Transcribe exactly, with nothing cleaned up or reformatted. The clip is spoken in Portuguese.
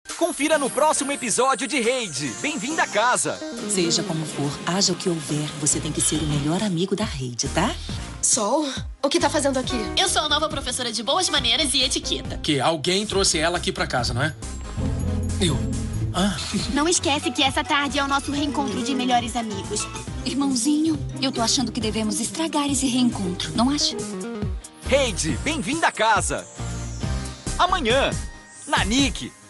Confira no próximo episódio de Heidi. Bem-vinda a casa. Seja como for, haja o que houver, você tem que ser o melhor amigo da Heidi, tá? Sol? O que tá fazendo aqui? Eu sou a nova professora de boas maneiras e etiqueta. Que alguém trouxe ela aqui pra casa, não é? Eu. Ah. Não esquece que essa tarde é o nosso reencontro de melhores amigos. Irmãozinho, eu tô achando que devemos estragar esse reencontro, não acha? Heidi, bem-vinda a casa. Amanhã, na Nick.